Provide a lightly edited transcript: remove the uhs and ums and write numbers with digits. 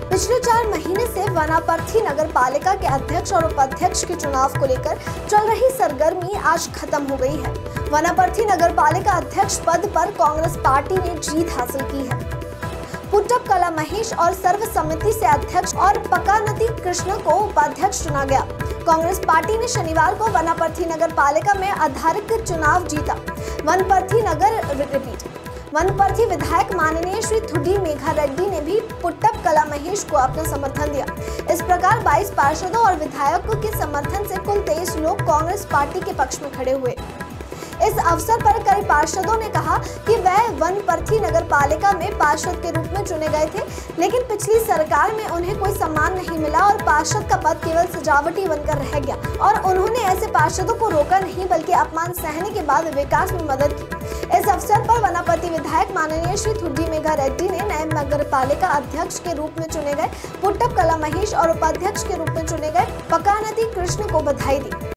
पिछले 4 महीने से वनापर्थी नगर पालिका के अध्यक्ष और उपाध्यक्ष के चुनाव को लेकर चल रही सरगर्मी आज खत्म हो गई है। वनापर्थी नगर पालिका अध्यक्ष पद पर कांग्रेस पार्टी ने जीत हासिल की है। पुट्टप कला महेश और सर्वसम्मति से अध्यक्ष और पकानती कृष्ण को उपाध्यक्ष चुना गया। कांग्रेस पार्टी ने शनिवार को वनापर्थी नगर पालिका में आधारित चुनाव जीता। वनपर्थी विधायक माननीय श्री थुडी मेघा रेड्डी ने भी पुट्टप कला महेश को अपना समर्थन दिया। इस प्रकार 22 पार्षदों और विधायकों के समर्थन से कुल 23 लोग कांग्रेस पार्टी के पक्ष में खड़े हुए। इस अवसर पर कई पार्षदों ने कहा कि वह वनपर्थी नगर पालिका में पार्षद के रूप में चुने गए थे, लेकिन पिछली सरकार में उन्हें कोई सम्मान नहीं मिला और पार्षद का पद केवल सजावटी बनकर रह गया और उन्होंने ऐसे पार्षदों को रोका नहीं बल्कि अपमान सहने के बाद विकास में मदद की। इस अवसर पर वनापति विधायक माननीय श्री थुडी मेघा रेड्डी ने नए नगर पालिका अध्यक्ष के रूप में चुने गए पुट्टप कला महेश और उपाध्यक्ष के रूप में चुने गए पकानती कृष्ण को बधाई दी।